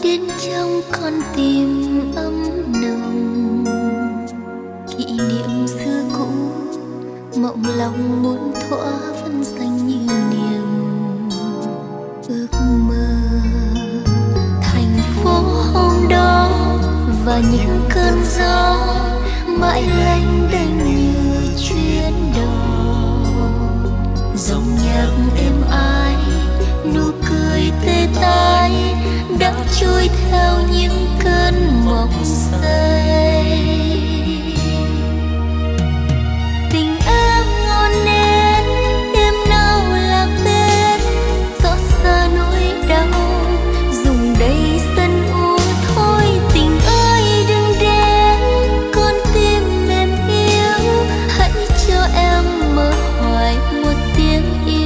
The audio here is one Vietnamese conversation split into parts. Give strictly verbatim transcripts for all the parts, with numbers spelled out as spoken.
đến trong con tim ấm nồng, kỷ niệm xưa cũ mộng lòng muốn thỏa vẫn xanh như niềm ước mơ. Thành phố hôm đó và những cơn gió mãi lênh đênh như chuyến đò, dòng nhạc êm ái nụ cười tê tái đã trôi theo những cơn mộng say. Tình em ngọn nến đêm nào lạc bên, xót xa nỗi đau dùng đầy sân u thôi. Tình ơi đừng đến, con tim mềm yếu hãy cho em mơ hoài một tiếng yêu.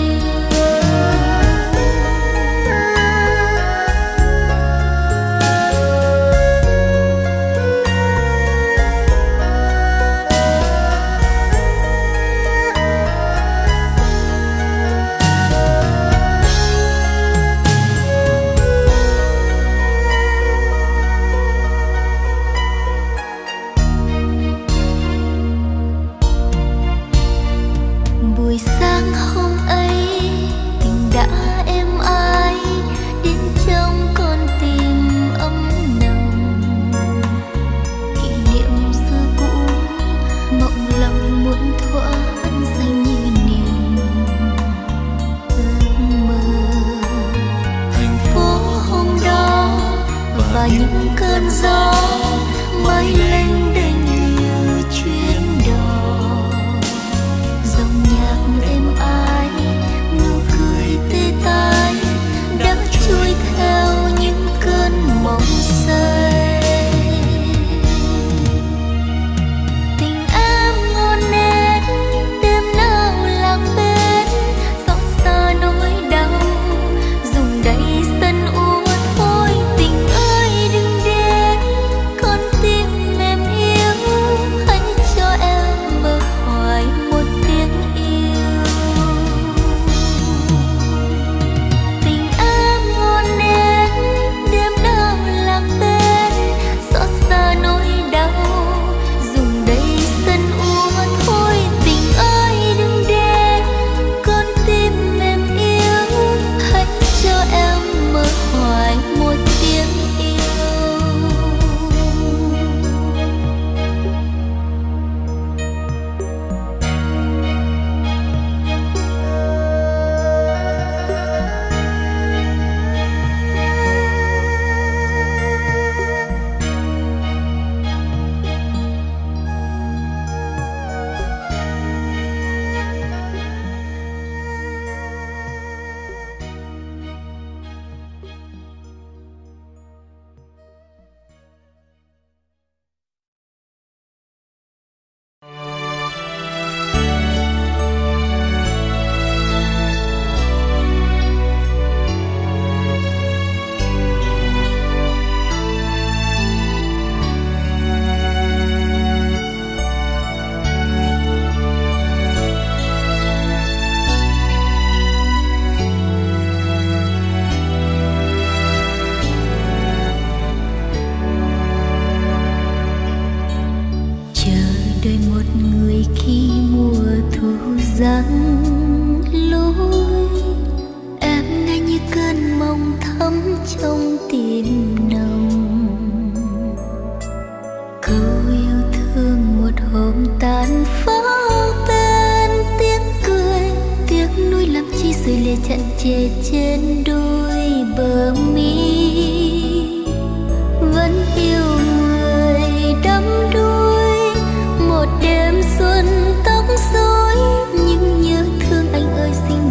Buổi sáng hôm ấy tình đã êm ái đến trong con tim ấm nồng, kỷ niệm xưa cũ mộng lòng muốn thỏa vẫn xanh như niềm ước mơ. Thành phố hôm đó và những cơn gió mãi lênh đênh như chuyến đò, dòng nhạc êm ái nụ cười tê tái đã trôi theo những cơn mộng say. Tình em ngọn nến đêm nào lạc bên, xót xa nỗi đau dùng đầy sân u thôi. Tình ơi đừng đến, con tim mềm yếu hãy cho em mơ hoài một tiếng yêu. Tình em ngọn nến đêm nào lạc bên, xót xa nỗi đau dùng đầy sân u thôi. Tình ơi đừng đến, con tim mềm yếu hãy cho em mơ hoài một tiếng yêu. Chờ đợi một người khi mùa thu giăng lối, em nghe như cơn mộng thắm trong tim nồng. Câu yêu thương một hôm tàn phá bên tiếng cười, tiếc nuối làm chi rơi lệ chặn chê trên đôi bờ mi. Vẫn yêu người đắm đuối một đêm xuân tóc rối, nhưng nhớ thương anh ơi xin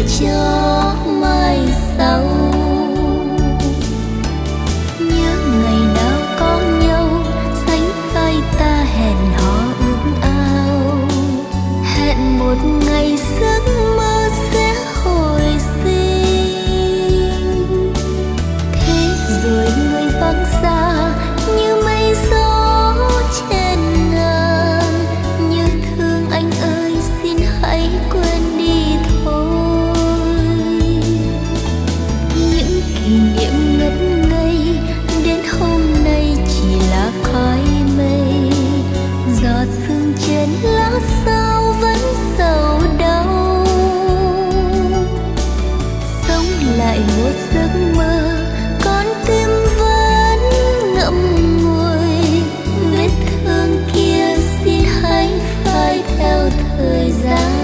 cho mai sau. Nhớ ngày nào có nhau sánh vai ta hẹn hò ước ao, hẹn một ngày giấc mơ sẽ hồi sinh. Thế rồi người vắng xa như mây gió trên ngàn, như thương anh ơi xin hãy quên đi thôi. Những kỷ niệm ngất ngây đến hôm nay chỉ là khói mây, giọt sương trên lá sao vẫn sầu đau. Sống lại một giấc mơ con tim vẫn ngậm ngùi, vết thương kia xin hãy phai theo thời gian.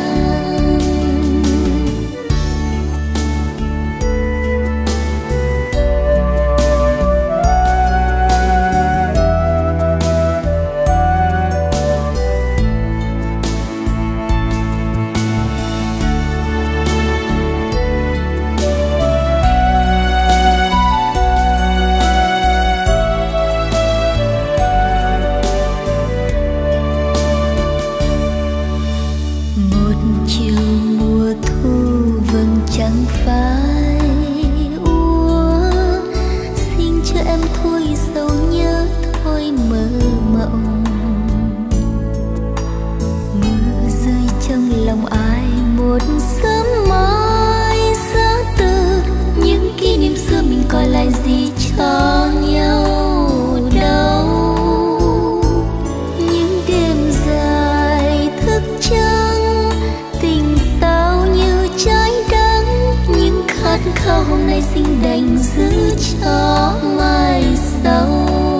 Hôm nay xin đành giữ cho mai sau.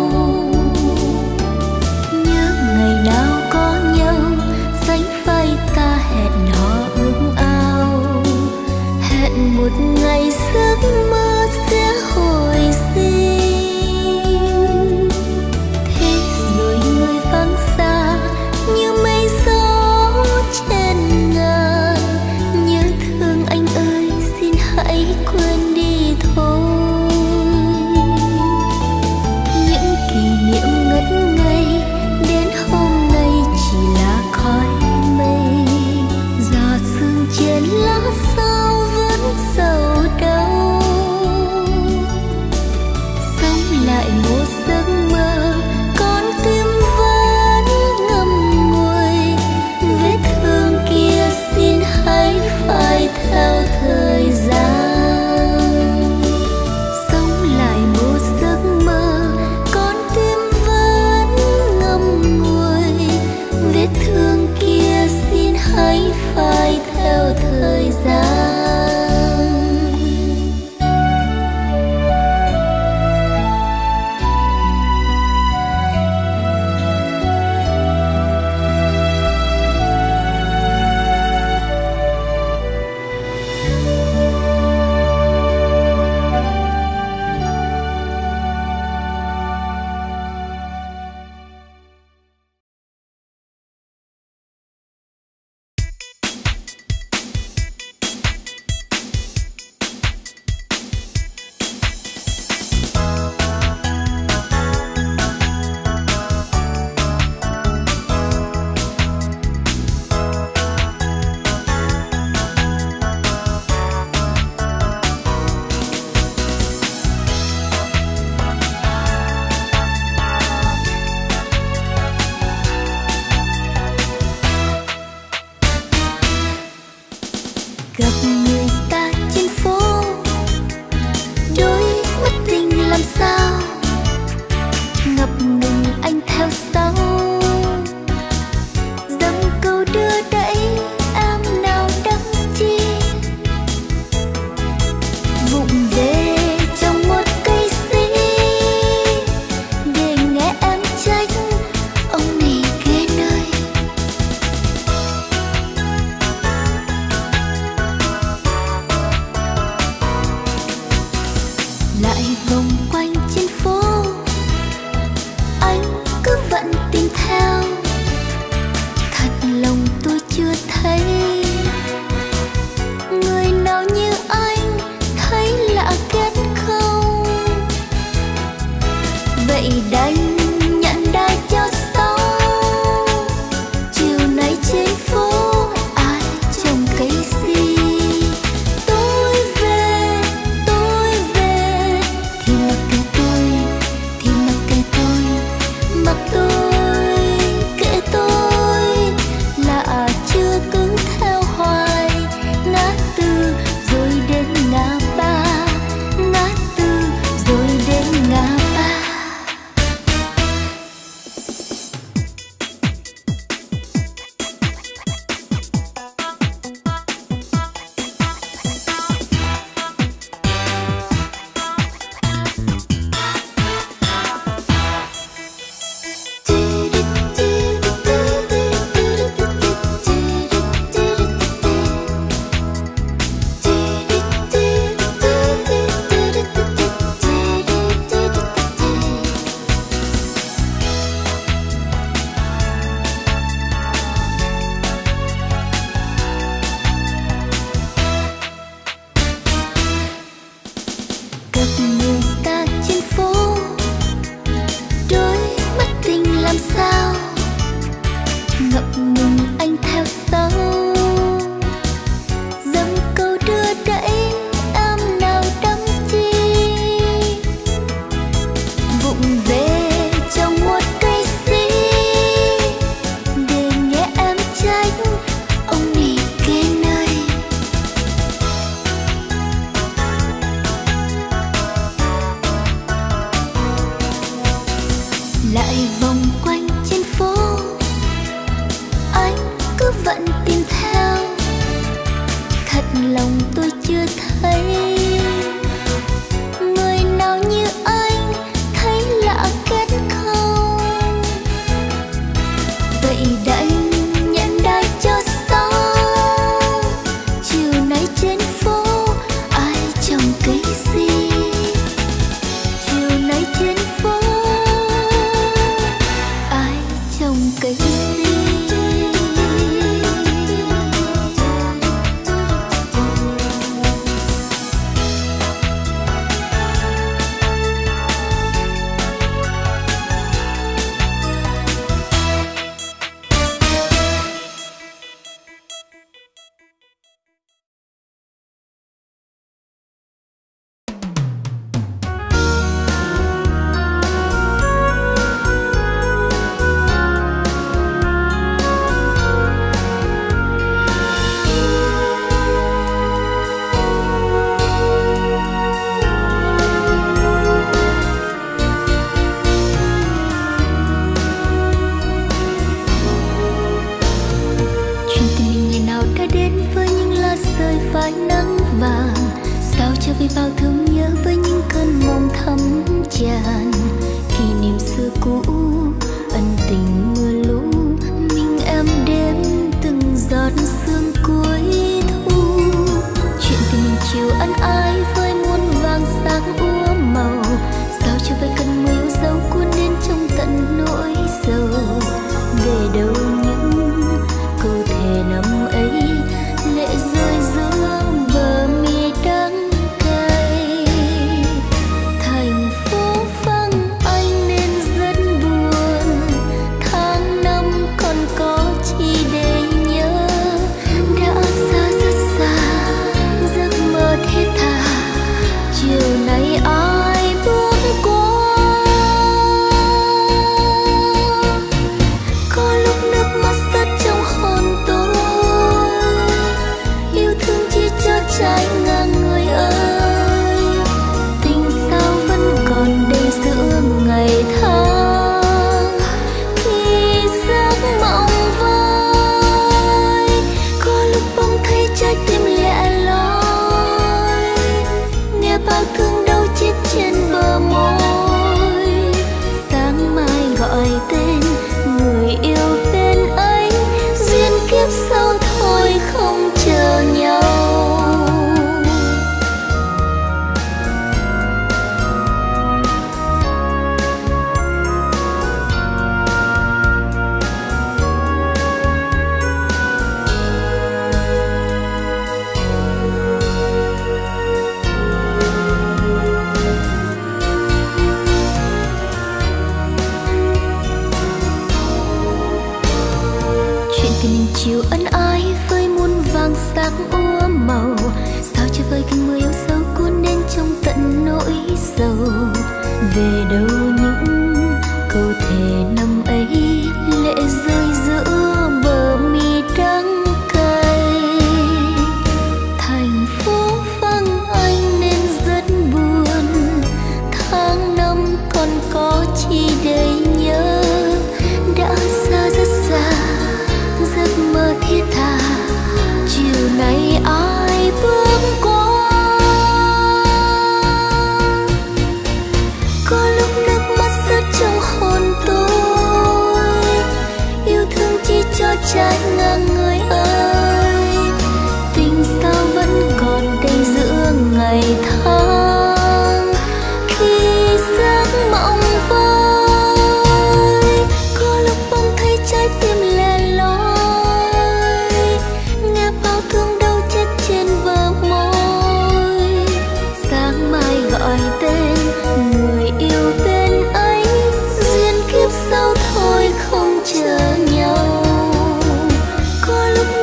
Nhớ ngày nào có nhau sánh vai ta hẹn hò ước ao, hẹn một ngày giấc mơ sẽ hồi sinh. Thế rồi người vắng xa như mây gió trên ngàn, nhớ thương anh ơi xin hãy quên đi thôi. Những kỷ niệm ngất ngây đến hôm nay chỉ là khói mây, giọt sương trên lá sao vẫn sầu đau. Sống lại một giấc mơ con tim vẫn ngậm ngùi, vết thương kia xin hãy phai theo thời gian. Hãy phai theo thời gian. Gặp người ta trên phố, đôi mắt tình làm sao ngập ngừng anh theo sau, dòng câu đưa đẩy em nào đắm chi, vụng về trong một cây xí để nghe em trách ông này ghê nơi. Lại vòng quanh trên phố, anh cứ vẫn tìm theo, thật lòng tôi chưa thấy người nào lại vòng quanh trên phố, anh cứ vẫn tìm theo. Thật lòng tôi chưa thấy người nào như anh, thấy lạ kết không? Vậy đành nhận đai cho xong. Chiều nay trên phố ai trồng cái gì? Chiều nay trên phố ai trồng cái gì? Với bao thương nhớ, với những cơn mộng thắm tràn, kỷ niệm xưa cũ, ân tình mưa lũ, mình em đêm từng giọt sương cuối thu. Chuyện tình mình chiều ân ái với muôn vàng sáng úa màu, sao cho với cơn mưa yêu dấu cuốn đến trong tận nỗi sầu. Về đâu những câu thề năm ấy, lệ rơi giữa bờ mi đắng. Trái ngang người ơi, tình sao vẫn còn đây giữa ngày tháng. Khi giấc mộng vơi, có lúc bỗng thấy trái tim lẻ loi, nghe bao thương đau chết trên bờ môi. Sáng mai gọi tên người yêu bên ấy, duyên kiếp sau thôi không chờ nhau. Tình chiều ân ái với muôn vàng sắc úa màu, sao cho với cơn mưa yêu dấu cuốn đến trong tận nỗi sầu. Về đâu những câu thề năm ấy, lệ rơi giữa bờ mi đắng cay. Thành phố vắng anh nên rất buồn, tháng năm còn có chi để nhớ. Đã xa rất xa giấc mơ thiết tha, chiều nay ai bước qua. Có lúc nước mắt rớt trong hồn tôi, yêu thương chỉ cho trái ngang người ơi. Tình sao vẫn còn đây giữa ngày tháng. Khi giấc mộng vơi, có lúc bỗng thấy trái tim lẻ loi, nghe bao thương đau chết trên bờ môi. Sáng mai gọi tên người yêu bên ấy, duyên kiếp sau thôi không chờ nhau. Có lúc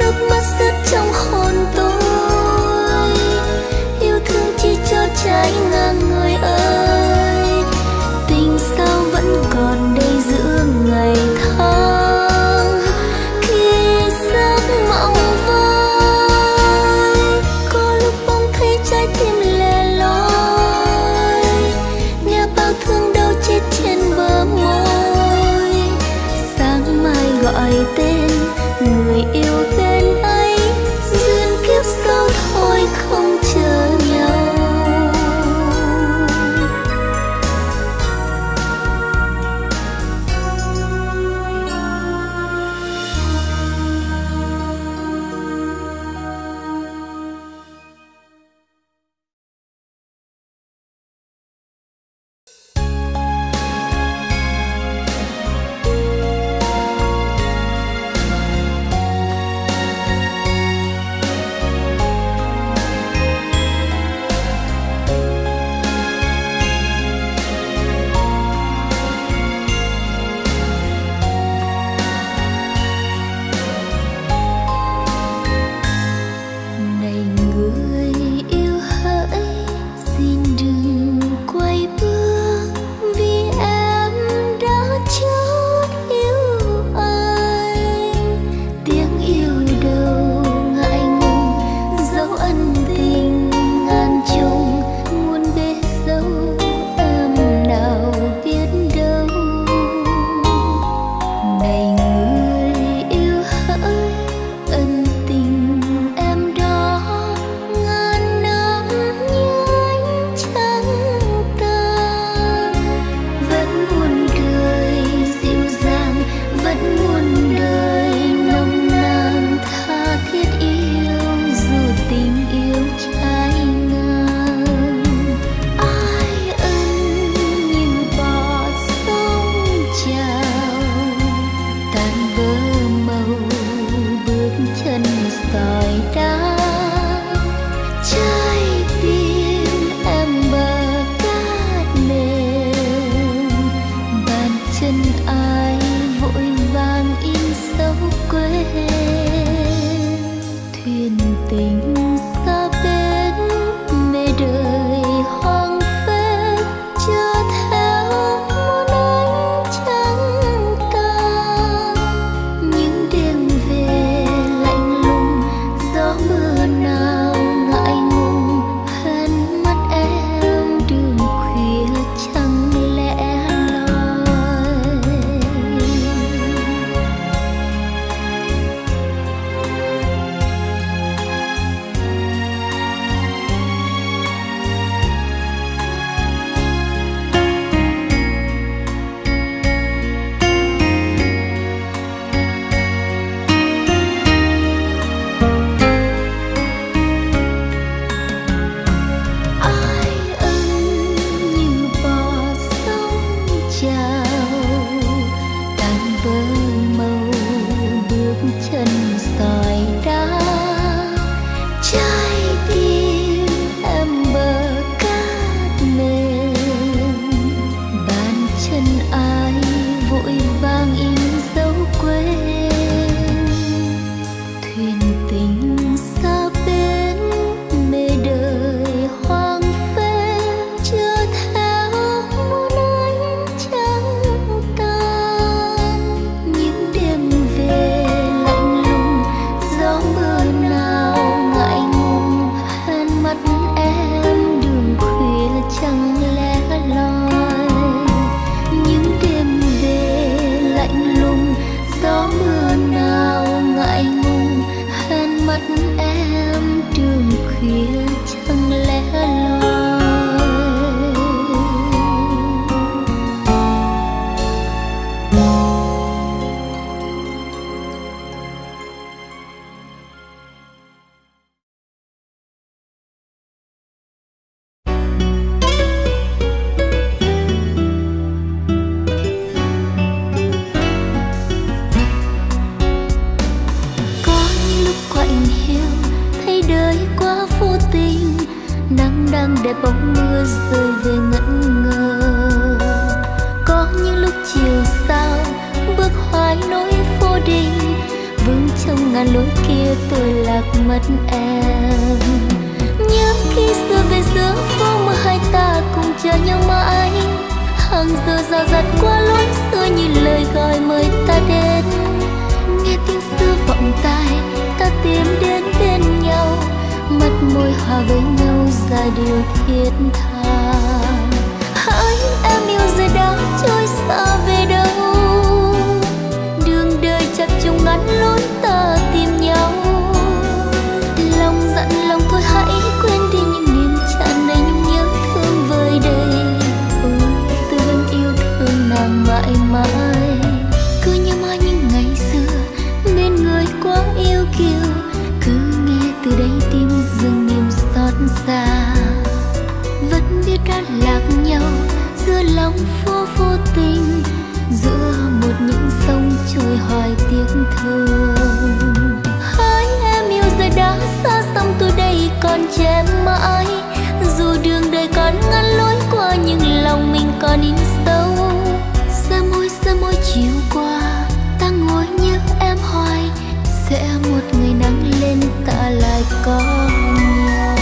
lạc mất em. Nhớ khi xưa về giữa phố mà hai ta cùng chờ nhau mãi, hàng giờ dào dạt qua lối xưa như lời gọi mời ta đến. Nghe tiếng xưa vọng tai, ta tìm đến bên nhau, mắt môi hòa với nhau ra điều thiết tha. Hỡi em yêu giờ đã trôi xa về đâu, đường đời chập trùng ngắn lối ta tìm nhau. Lòng dặn lòng thôi hãy quên đi những niềm tràn đầy nhung nhớ thương vơi đầy. Ôi tôi vẫn yêu thương nàng mãi mãi, cứ như mãi những ngày xưa bên người quá yêu kiều. Cứ nghe từ đây tim dừng niềm xót xa, vẫn biết đã lạc nhau giữa lòng phố vô tình, giữa một những sông trôi hoài tiếc thương. Hỡi em yêu giờ đã xa xăm tôi đây còn trẻ mãi, dù đường đời còn ngăn lối qua nhưng lòng mình còn in sâu. Xa môi xa môi chiều qua ta ngồi nhớ em hoài, sẽ một ngày nắng lên ta lại có nhau.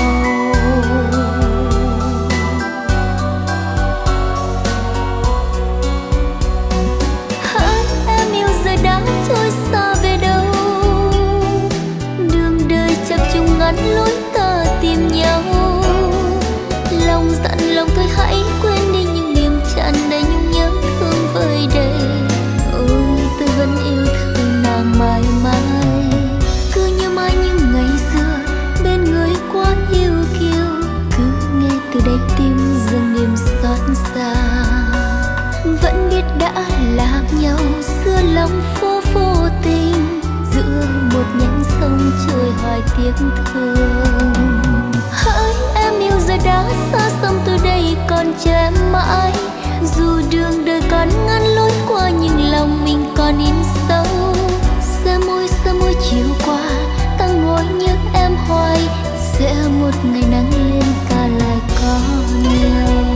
Hỡi em yêu giờ đã trôi xa về đâu, đường đời chập trùng ngắn lối ta tìm nhau. Lòng dặn lòng thôi hãy quên đi những niềm tràn đầy nhung nhớ thương vơi đầy. Ôi tôi vẫn yêu thương nàng mãi mãi, cứ như mãi những ngày xưa bên người quá yêu kiều. Cứ nghe từ đây tim dâng niềm xót xa, vẫn biết đã lạc nhau xưa lòng phố vô tình, giữa một nhánh sông trôi hoài tiếc thương. Hỡi em yêu giờ đã xa xăm tôi đây còn trẻ mãi, dù đường đời còn ngăn lối qua nhưng lòng mình còn in sâu. Xa môi xa môi chiều qua ta ngồi nhớ em hoài, sẽ một ngày nắng lên ta lại có nhau.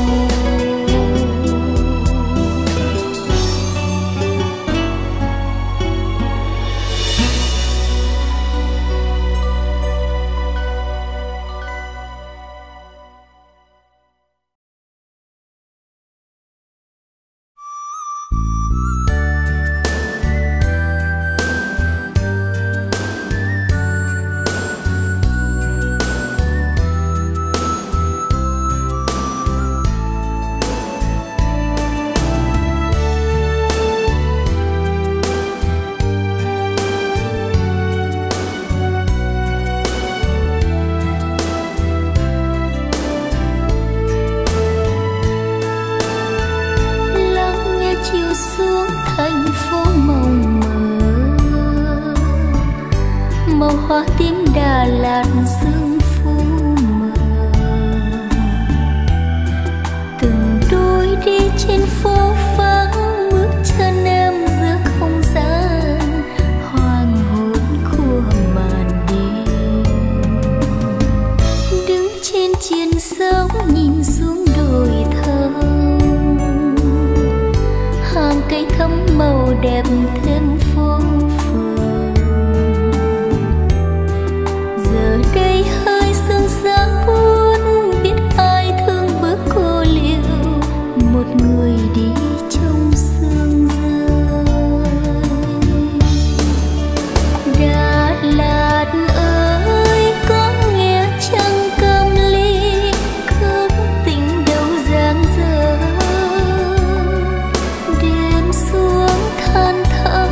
Hoa tím Đà Lạt sương phủ mờ, từng đôi đi trên phố vắng, bước chân em giữa không gian hoàng hôn của màn đêm. Đứng trên triền sông nhìn xuống đồi thơm, hàng cây thắm màu đẹp thêm phố phường. Đây hơi sương giá buốt, biết ai thương bước cô liêu, một người đi trong sương rơi. Đà Lạt ơi có nghe chăng câm ly, cướp tình đâu giang dở. Đêm xuống than thở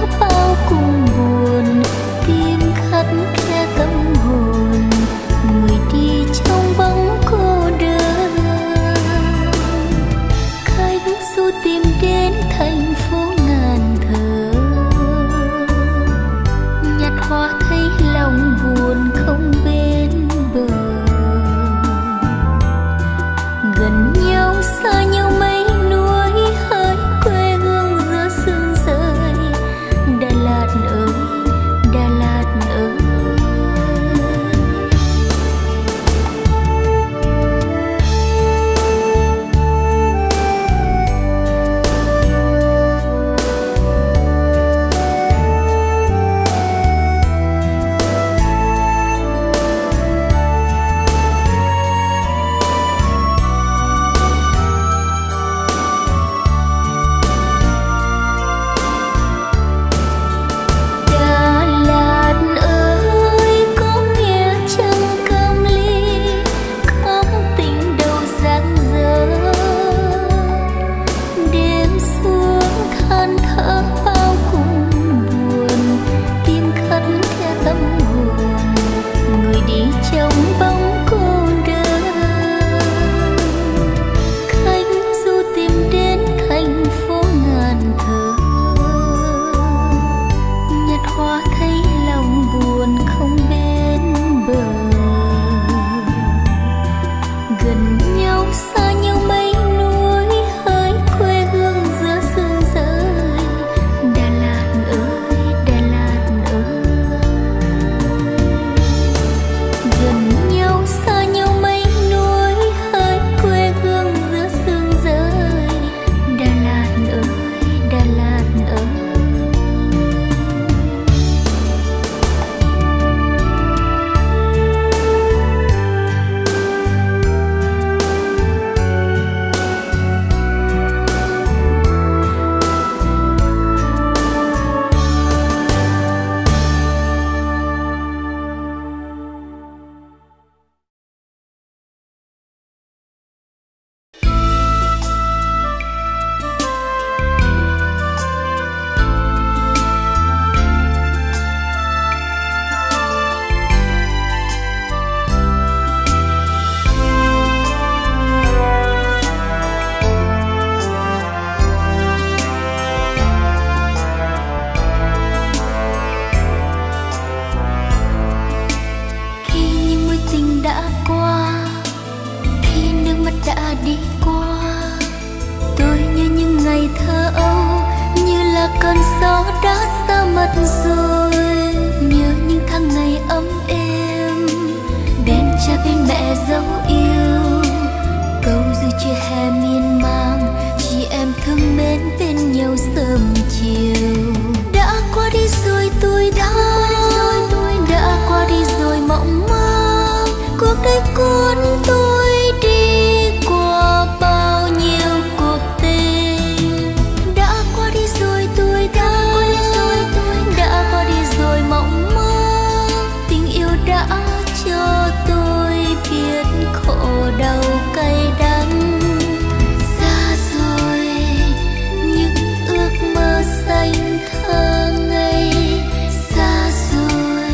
cơn gió đã xa mất rồi. Nhớ những tháng ngày ấm êm, bên cha bên mẹ dấu yêu, câu dù chưa hè miên man, chị em thương mến bên nhau sớm chiều. Đã qua đi rồi tuổi thơ, đã qua đi rồi mộng mơ, cuộc đời cuốn tôi đi qua bao nhiêu cuộc tình. Đã qua đi rồi tuổi thơ, đã qua đi rồi mộng mơ, tình yêu đã cho tôi biết khổ đau cay đắng. Xa rồi những ước mơ xanh thơ ngây, xa rồi,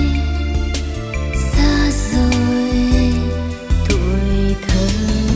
xa rồi tuổi thơ.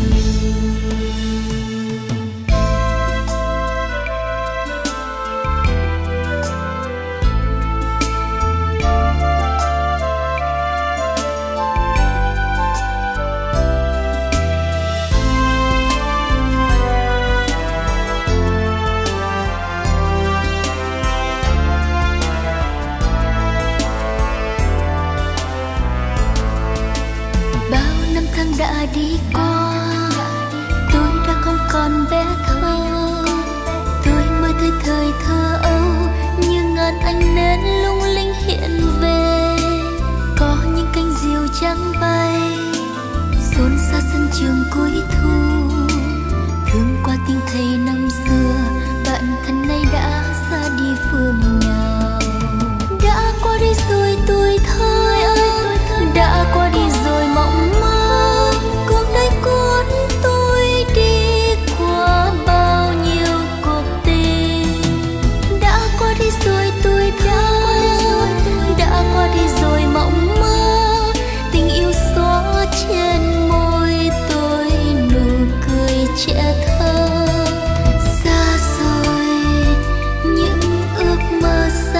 Bao năm tháng đã đi qua, tôi đã không còn bé thơ. Tôi mới thấy thời thơ ấu như ngàn ánh nến lung linh hiện về. Có những cánh diều trắng bay xôn xa sân trường cuối thu. Thương qua tiếng thầy năm xưa, bạn thân nay đã ra đi phương nào. Đã qua đi rồi tuổi thơ, đã qua đi rồi mộng mơ, cuộc đời cuốn tôi đi qua bao nhiêu cuộc tình. Đã qua đi rồi tuổi thơ, đã qua đi rồi mộng mơ, tình yêu xóa trên môi tôi nụ cười trẻ thơ. Xa rồi những ước mơ xa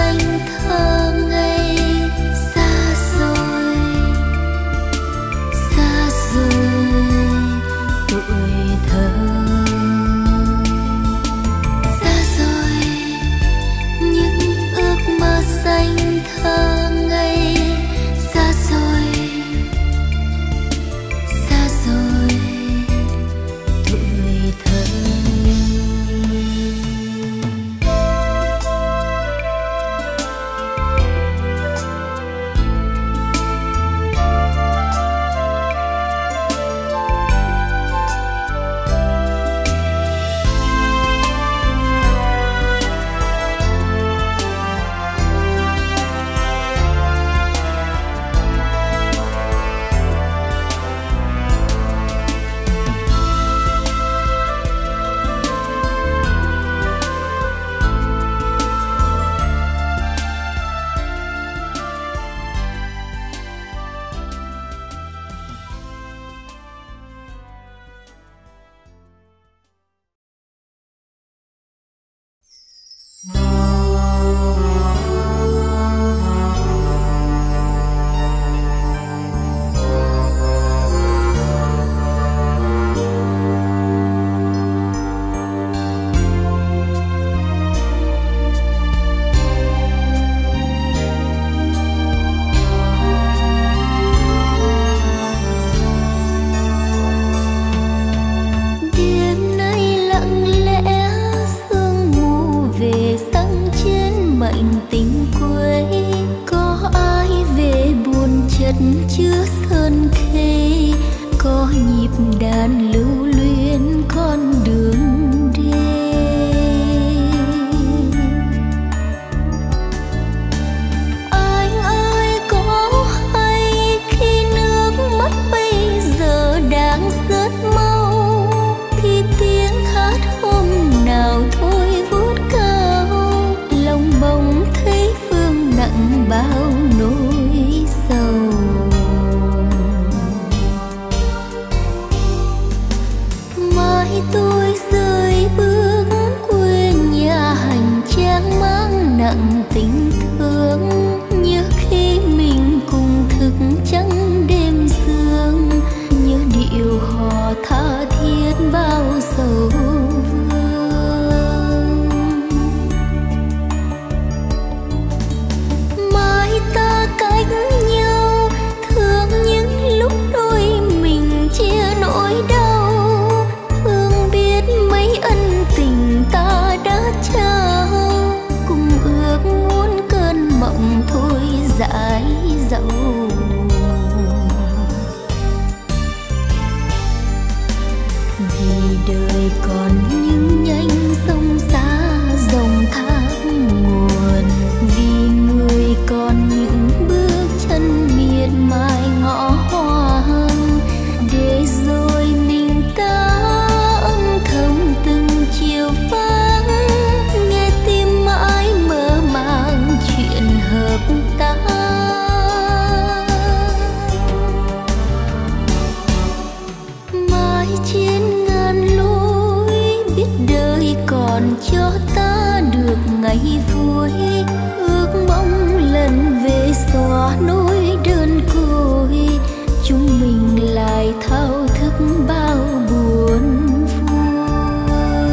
cho ta được ngày vui, ước mong lần về xóa nỗi đơn côi, chúng mình lại thao thức bao buồn vui.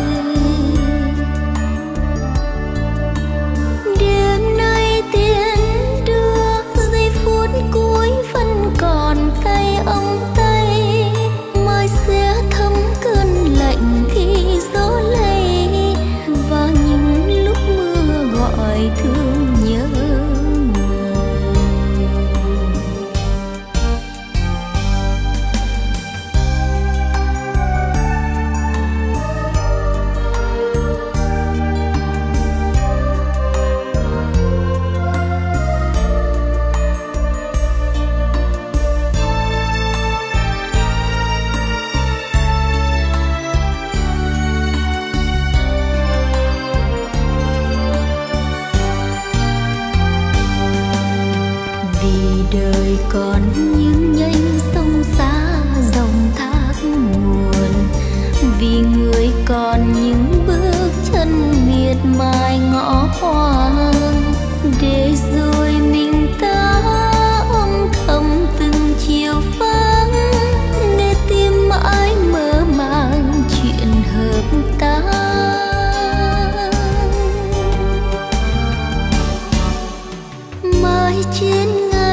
Đêm nay tiễn đưa giây phút cuối vẫn còn tay ông tay, mai sẽ thấm cơn lạnh khi gió lay và những lúc mưa gọi thương nhớ người. Đời còn những nhánh sông xa dòng thác nguồn, vì người còn những bước chân miệt mài ngõ hoang, để rồi mình ta âm thầm từng chiều vắng, nghe tim mãi mơ màng chuyện hợp ta. Mãi trên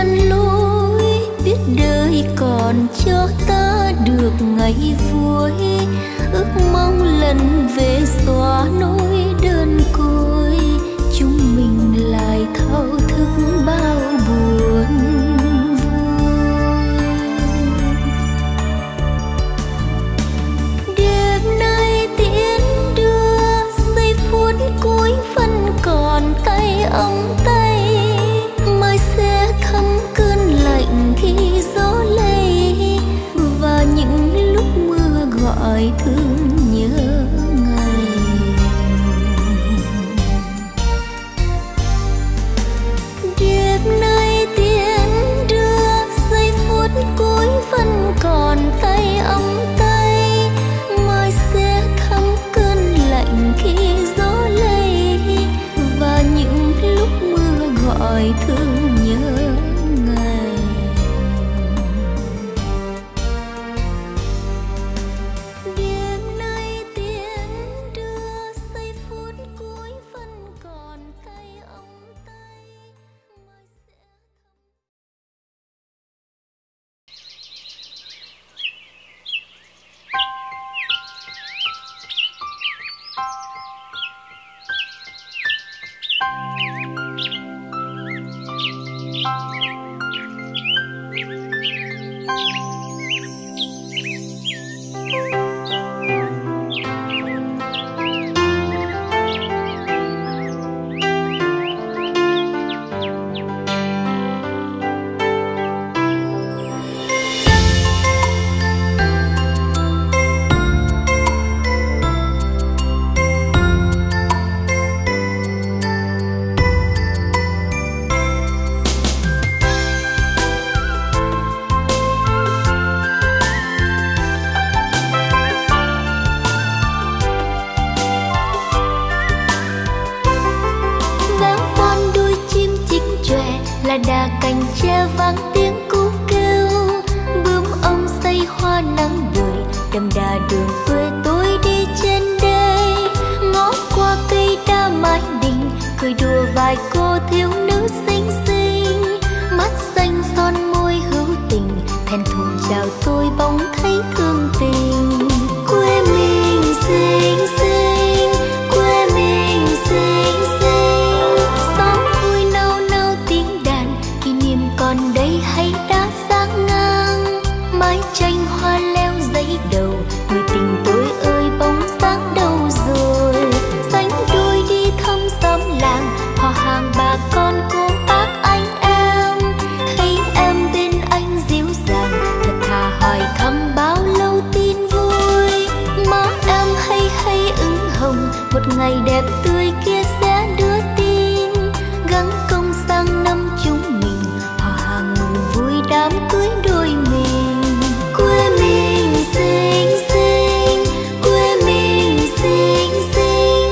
đời còn cho ta được ngày vui, ước mong lần về xóa nỗi đơn côi, chúng mình lại thao thức bao buồn vui. Đêm nay tiễn đưa giây phút cuối vẫn còn tay ông tay, mai sẽ thấm cơn lạnh khi gió lay và những lúc mưa gọi thương nhớ ngày. Đêm nay tiễn đưa giây phút cuối vẫn còn tay ông tay, mai sẽ thấm cơn lạnh khi gió lay và những lúc mưa gọi thương nhớ ngày. Đêm nay tiễn đưa giây phút cuối vẫn còn tay ông tay, mai sẽ là đà cành tre vang tiếng cú kêu, bướm ông xây hoa nắng bụi đậm đà đường quê tôi đi trên đây, ngó qua cây đa mái đình cười đùa vài cô thiếu nữ xinh xinh, mắt xanh son môi hữu tình thẹn thùng chào tôi bỗng thấy thương tình. Quê mình xinh xinh, quê mình xinh xinh, xóm vui nao nao tiếng đàn, kỷ niệm còn đây hay đã sang ngang, mái tranh hoa leo giấy đầu, người tình tôi ơi bóng sáng đâu rồi, sánh đôi đi thăm xóm làng, họ hàng bà con cô bác anh em, thấy em bên anh dịu dàng, thật thà hỏi thăm bao lâu tin vui, má em hay hay ửng hồng, một ngày đẹp tươi kia sẽ đưa tin, gắng công sang năm chúng mình, họ hàng mừng vui đám cưới đôi mình. Quê mình xinh xinh, quê mình xinh xinh,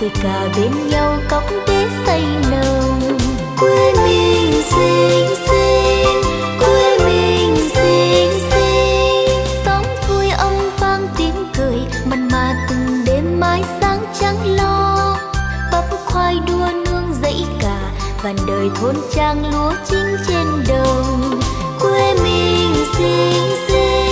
ngồi cả bên nhau cốc để say nồng. Quê mình xinh xinh, quê mình xinh xinh, sóng vui âm vang tiếng cười mặn mà từng đêm mãi sáng trắng lo. Bắp khoai đua nương dãy cà, vạn đời thôn trang lúa chín trên đồng. Quê mình xinh xinh.